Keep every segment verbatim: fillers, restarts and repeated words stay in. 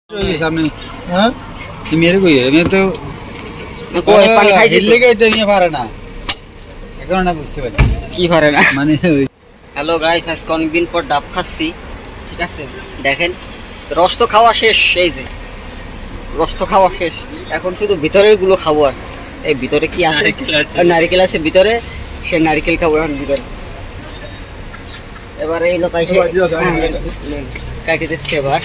सामने हाँ मेरे को ही है मैं तो कोई पानी खाई जिल्ले के तो ये फारे ना এখন না বুঝতে পারি কি ফারে না মানে হ্যালো গাইস আজকে অনেক দিন পর ডাব খাচ্ছি ঠিক আছে দেখেন রস তো খাওয়া শেষ এই যে রস তো খাওয়া শেষ এখন শুধু ভিতরের গুলো খাবো আর এই ভিতরে কি আছে নারকেল আছে ভিতরে সে নারকেল খাবো এখন ভিতরে এবারে এই লোক আইছে কাটি দিচ্ছে এবার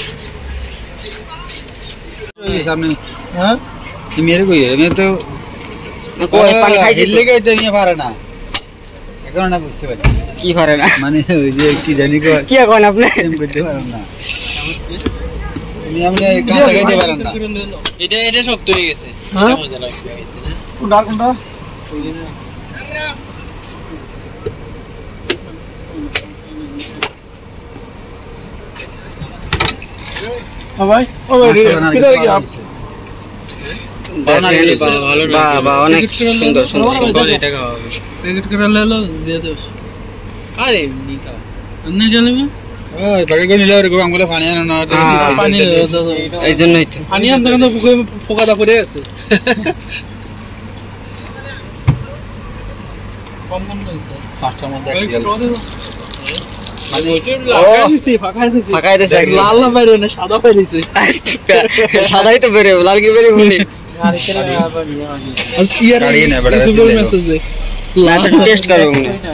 सामने हाँ मेरे को ही है मैं तो कोई पानी खाई जिल्ले के तो ये फारे ना এখন না বুঝতে পারি কি ফারে না মানে ওই যে কি জানি কো কি এখন আপনি এম করতে পারেন না আমি আমি কাঁচা খাইতে পারেন না এটা এটা শক্ত হয়ে গেছে এটা মজা লাগছে কোনটা কোনটা हाँ भाई ओ भाई किधर गए आप बनाने ভালো বাবা অনেক সুন্দর সুন্দর এটা খাওয়া হবে প্যাকেট করে ले लो दे दो আরে নি খাও নি গেলে ওই প্যাকেট করে নিলে আর আমগুলো পানি আনা না পানি এইজন্যই তো পানি আনতে কিন্তু ফোকাটা পড়ে আছে কম কম লইছে পাঁচটা মধ্যে এক গেল সাদাই তো বেরে লাল কি বেরে বলি টেস্ট করো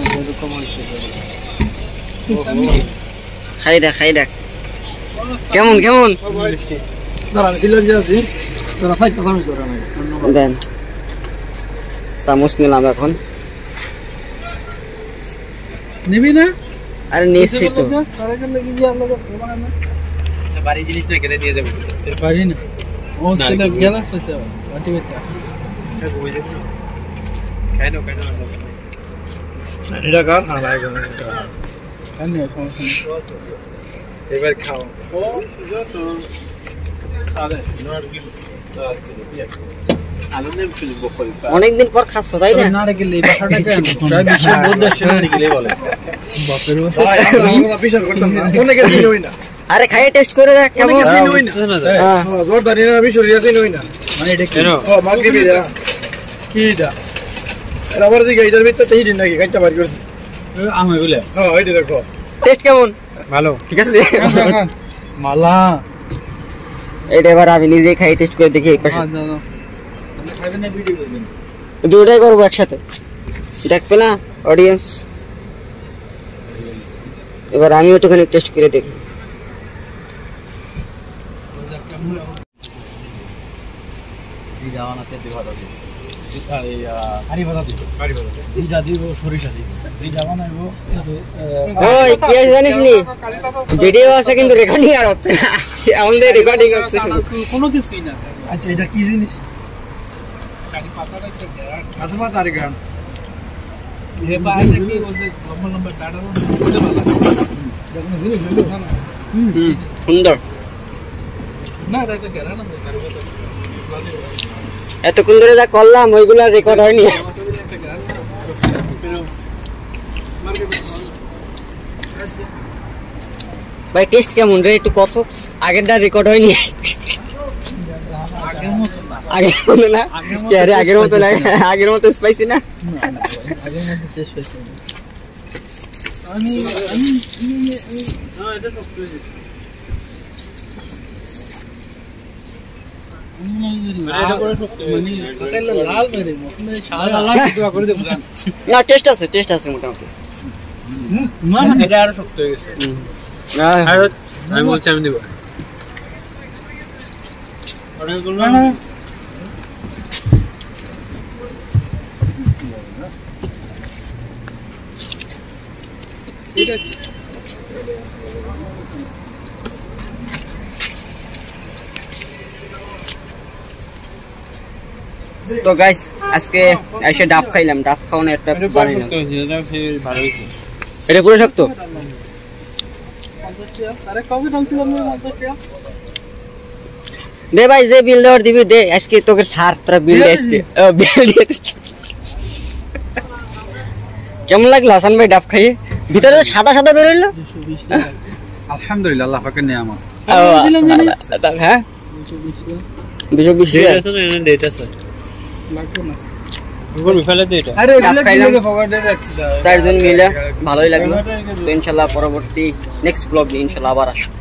খাই দেখ খাই দেখ কেমন কেমন দেন চামচ নিলাম এখন নিবি না আরে নিশ্চয় তো বাড়ি জিনিস না কেটে দিয়ে দেব বাড়ি না ও সেটা গেল সেটা বাটি বেটা এটা বই দেব খাই নাও খাই নাও এটা কার না লাগে না খান না খাও এবার খাও ও সুজা তো খাবে নট গিল অনেকদিন পর খাচ্ছ তাই না নারকেল এই বাটাটা কেন প্রায় বিশ্বের মধ্যে সেরা নারকেল বলে বাপের ভাই আমরা বিচার করতাম না অনেকে দিন হই না আরে খাই টেস্ট করে দেখ কেমন দিন হই না হ্যাঁ জোরদারি না আমি শরীরে দিন হই না মানে এটা কি ও মাগরিবিরা কি এটা এর আবার দিকে এটার ভিতরে তেই দিন নাকি কাটটা বার করছি আমি বলে হ্যাঁ এইটা দেখো টেস্ট কেমন ভালো ঠিক আছে মালা এটা এবার আমি নিজে খাই টেস্ট করে দেখি এই পাশে আমরা খাবেন না ভিডিও করবেন দুটোই করব একসাথে দেখবে না অডিয়েন্স এবার আমি ওটাখানে টেস্ট করে দেখি জি জাওয়ানাতে দেওয়া দাও এই হাড়ি বাদা দিই হাড়ি বাদা জি দাদি ও সরিষা দিই জি জাওয়ানাইবো ওই কি জানিস নি ভিডিও আছে কিন্তু রেকর্ডিং আর হচ্ছে না আমাদের রেকর্ডিং হচ্ছে কোনো কিছুই না আচ্ছা এটা কি জিনিস কারি পাতাটা একটা কাঁচা পাতা আর গান ये बाहर से की वो लंबा लंबा डाटा बोले वाला देखने से नहीं ना हम्म सुंदर না এটা কেরা না করব তো এতক্ষণ ধরে যা করলাম ওইগুলা রেকর্ড হয়নি ভাই টেস্ট কেমন রে একটু কত আগেরটা রেকর্ড হয়নি আগের মতো না আগের মতো না কি আরে আগের মতো না আগের মতো স্পাইসি না আগের মতো টেস্ট হয়েছে আমি আমি হ্যাঁ এটা সব হয়েছে না টেস্ট আছে টেস্ট আছে মোটামুটি না এটা আরো শক্ত হয়ে গেছে না আমি বলছি আমি দেব অর্ডার করব না ঠিক আছে তো গাইস আজকে এসে ডাব খাইলাম ডাব খাওয়ানো একটা বানাইলাম এটা ফের ভালো হইছে এটা পুরো শক্ত পঞ্চাশ টাকা আরে কবে দাম ছিল আপনার পঞ্চাশ টাকা দে ভাই যে বিল দেওয়ার দিবি দে আজকে তোকে সার তোরা বিল দে আজকে বিল দে কেমন লাগলো হাসান ভাই ডাব খাইয়ে ভিতরে তো সাদা সাদা বের হইলো আলহামদুলিল্লাহ আল্লাহ পাকের নিয়ামত হ্যাঁ দুশো বিশ ডেট আছে না ডেট আছে লাগবে না গুগল ফেলে দে এটা আরে এগুলো কি লাগে ফরওয়ার্ডে রাখছি চারজন মিলে ভালোই লাগলো তো ইনশাআল্লাহ পরবর্তী নেক্সট ব্লগ নিয়ে ইনশাআল্লাহ আবার আসবো